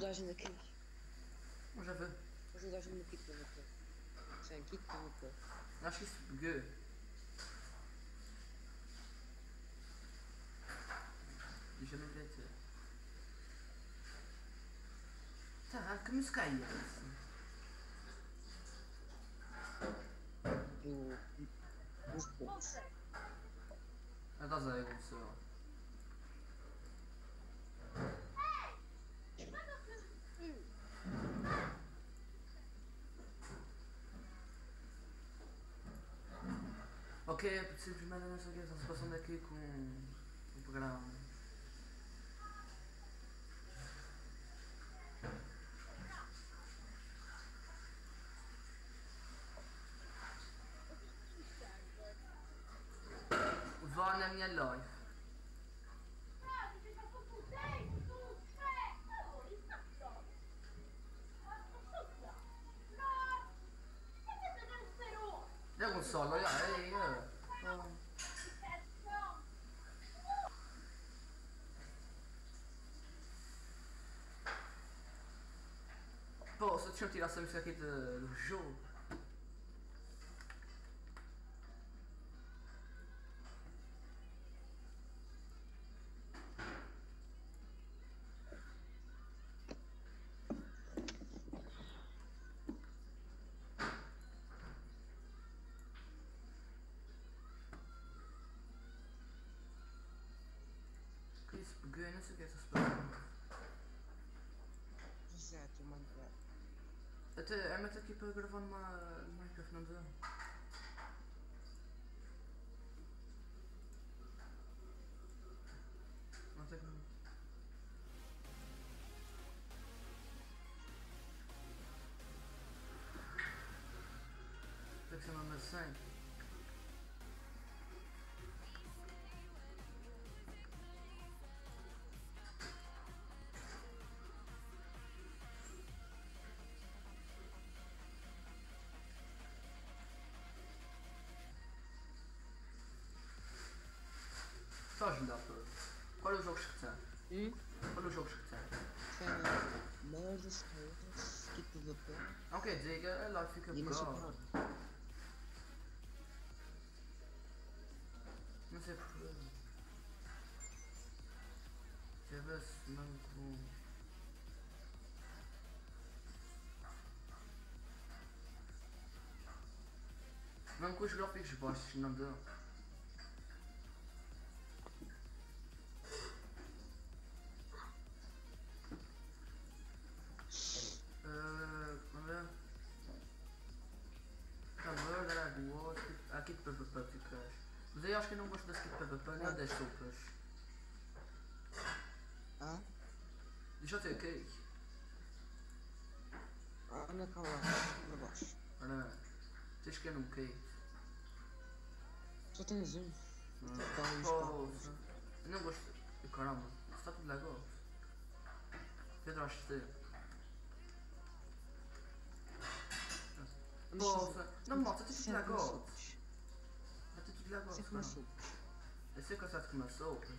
a gente aqui. Vamos já ver. Ajuda a gente aqui para ver. Sim, aqui para ver. Acho que isso buguei. Deixa-me ver. Tá, que música é essa? Do. Ah, estás aí, Gonçalo. Ok, simplesmente não sei o que está se passando aqui com o programa. Vá na minha live. É Gonçalo, olha aí. Pô, só deixa eu tirar essa música aqui do jogo. Que isso, peguei, não sei o que é essa situação. Exato, mano. Até mete aqui para gravar numa Minecraft, não dá? Não sei como. Tem que ser uma maçã. Só ajudar todos. Qual é os jogos que tem? Qual é os jogos que tem? Merdas, coisas, que tudo bem. Não quer dizer que a live fica E não sei bugada. por Não sei porquê. Deixa eu ver se não com. Mesmo com os gráficos baixos não deu. Vamos ver. Calor, Dragon, aqui de PVP ficas. Mas eu acho que eu não gosto da skip PVP nem das sopas. Ah? Deixa eu ter cake. Anda cá lá, para baixo. Ora, tens que ir num cake. Só tens um. Poxa, eu não gosto. Caramba, isso está tudo legal. Pedro, acho que Poxa, não mostra, tem tudo legal. Tem tudo legal. Você comer sopas. Eu sei que eu sei comer sopas.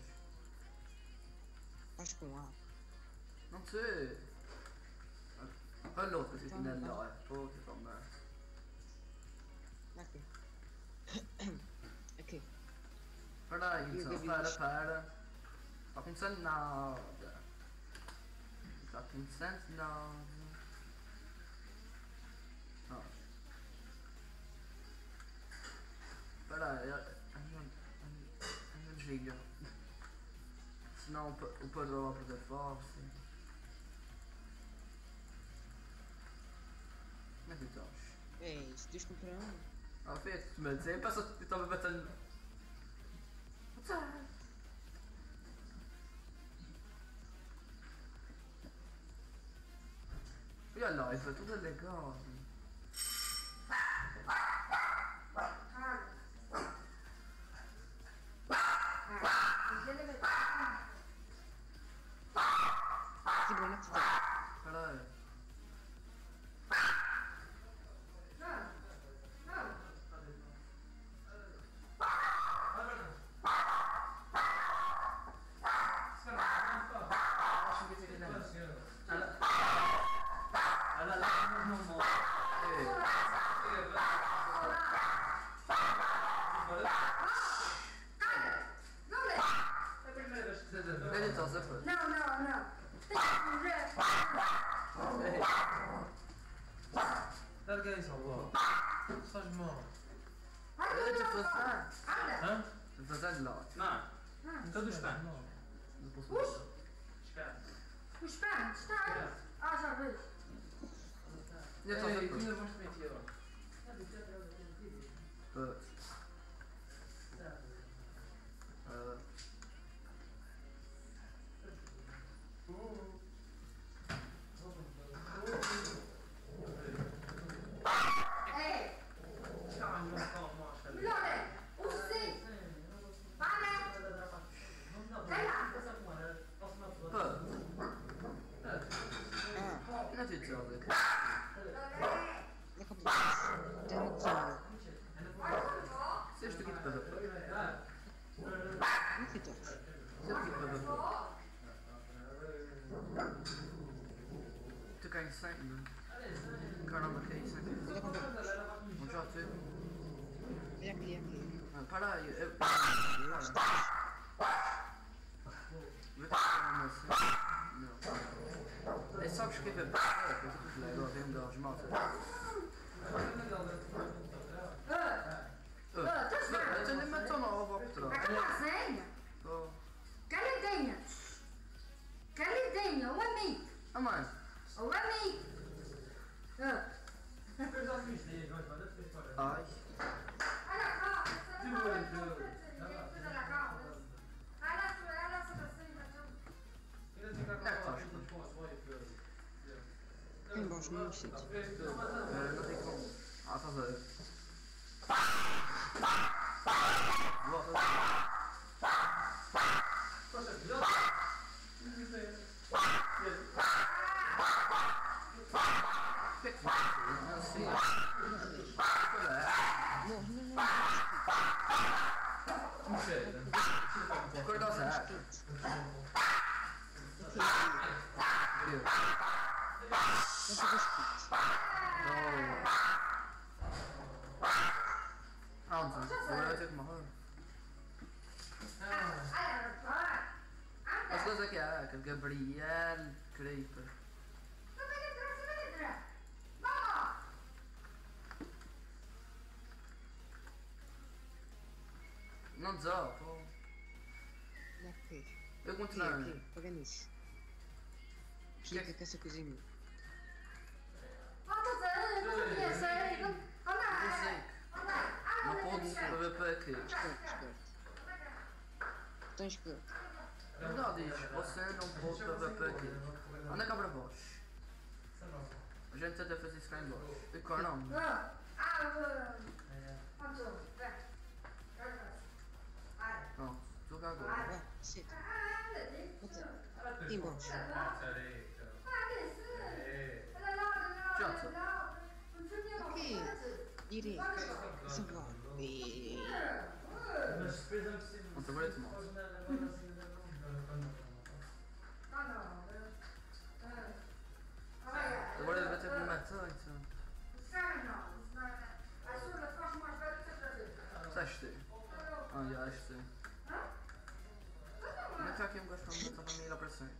Faz com A. Não sei. Olha outro aqui na live. Pô, que merda. Aqui. Aqui. Espera aí, então, espera. Está acontecendo nada. Não está acontecendo nada. Oh. Espera aí, eu desligo. Senão o padrão vai perder força. Como é que estás? É isso, diz que para um. Ah, fez, mas eu penso que estava batendo. Olha lá, isso é tudo legal. Que bom que está. Caralho. Acho que Larga isso, avó. Estás mal. Eu te passar. Hã? Te passar de lá. Não, então dos pães. Não posso Os? passar. Esquece. Os pães, está? Ah, já vejo. Eu estou a Ei, fazer tu ainda vais te mentir, ó. Ei, melhor é. O sim. Para. Sei lá. Não te dizer, Alec. É complexo. Tem uma coisa. Se este aqui te pesa pouco. Não fica. Se este aqui te pesa pouco. Tu ganhas 100, não? Caramba, que é isso aqui? Olha como Não já te. é aqui. Para aí. Vê que é assim. Não. É só escrever para a coisa que eu tenho um deles, malta. Eu nem me estou nova, Petro. A capazinha. Caladinha. Caladinha, o amigo. Ah, mãe. O amigo. Ai. Olha cá. Olha cá. Olha essa assim, Tem bons no sítio. Não tem como. Ah, estás a ver. Não sei. Acorda ao Zé. Pronto, agora vai ter que morrer. As coisas aqui há, que Gabriel Creeper. Não desó, pô. Aqui. Eu Aqui, continuo. aqui. Pega nisso. Fica com essa coisinha. Não pode beber para aqui. Esperto. Tão esperto. Não diz, você não pode beber para aqui. Anda cá para baixo. A gente tenta fazer isso cá em baixo. E caramba. Pronto, estou cá agora. Vai, senta. Embaixo. Já estou. Aqui. Direito. Isso vai. Não estou bem tomado. Agora vai ter que me matar, então. Sexta. Ah, já, este. Como é que aqui um gajo para me matar para me ir para cima?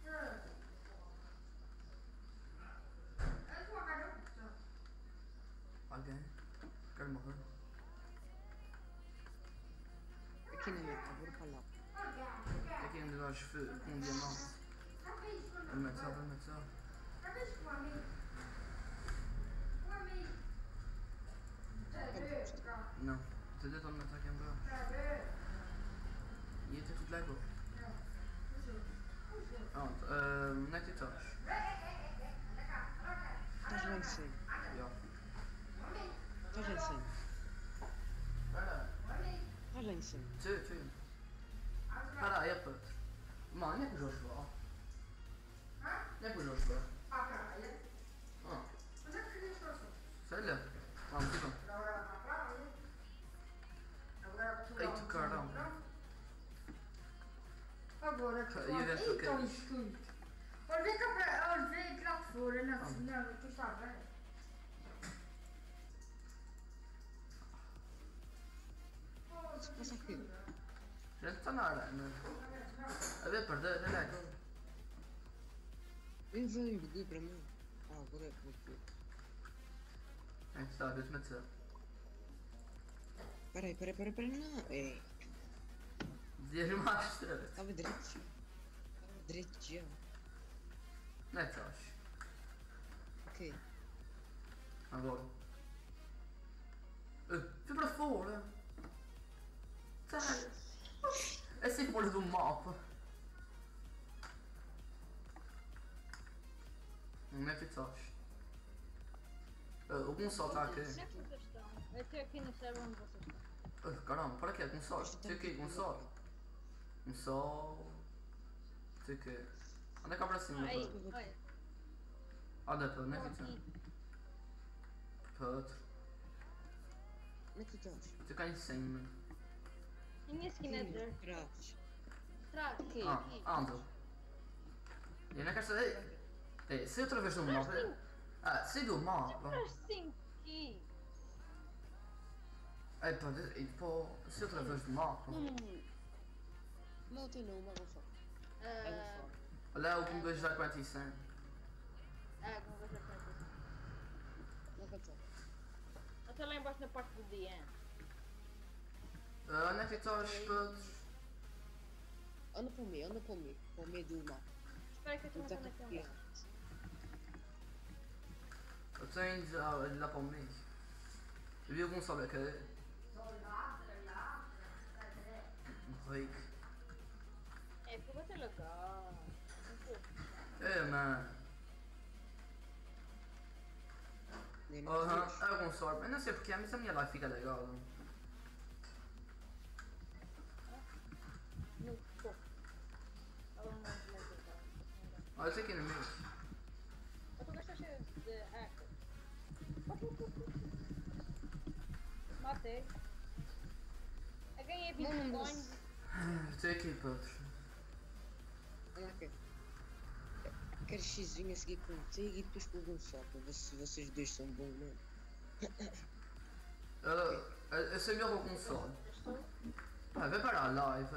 Alguém? Quero morrer. Aqui na minha vou para lá. Aqui um gajo com um diamante. Vou matar, vou matar. Não. Entendeu? Estou a matar aqui um gajo. E até tudo legal. Pronto, onde é que tu estás? Estás lá em cima. Já. Estás lá em cima. Estás lá em cima. Sim. Para aí, Pedro. Mano, onde é que o Jorge vai? Onde é que o Jorge vai? Ah, sei lá. Vamos, então. Eita, caramba. Agora que E dentro do então quê? escuro. Olha que lá fora, não, tu está bem. Se passa aqui. Já está na arena. A ver, perder, olha aqui. Vem para mim. Ah, agora é que vou. É que está a ver-me a dizer. Peraí, não. É, Dias Master. estava direito. Estava direito já. Não é que estás? Ok. Agora. Fui para fora. Tá. É sem fora do mapa. Onde é que estás? O Gonçalo está aqui. Onde é que vocês estão? Eu estou aqui no server onde vocês estão. Caramba, para que Gonçalo? Estou aqui, Gonçalo. Gonçalo. Estou aqui. Anda cá para cima, Aí, Pedro. olha. Anda, Pedro, onde é que Estou estás? aqui. Pedro. Onde é que tu estás? Estou cá em cima. Minha skin é dirt. Atrás. Atrás, aqui, Ah, aqui. anda. Eu não quero saber. Sai outra vez do mapa. Sai do mapa. Mas sim, aqui. Pá, sai outra vez do mapa. Não tem não, mas vou só. Ah, Olha o com 2 já 45. como você faz isso? Não vai estar. Até lá embaixo na parte do dia. Onde é que estás, Pedro? Anda para o meio do mapa. Espera que eu estou Não está matando aqui um aqui. gajo. Eu tenho de ir lá para o meio. Eu vi algum sobe aqui. Rico. É, porque vai ser legal. Mano. Nem não Aham, vejo. é algum sorte. Eu não sei porque, mas a minha live fica legal. No topo. Ela não é legal. Olha, eu sei aqui no meio. Eu tô gostando de hacker. Matei. Eu ganhei 20 Não, não. coins. Estou aqui, Pedro. Olha aqui. Quero xizinho a seguir contigo e depois com o Gonçalo, para ver se vocês dois são bons mesmo. Eu sei melhor com o console. Estou. Vai para a live.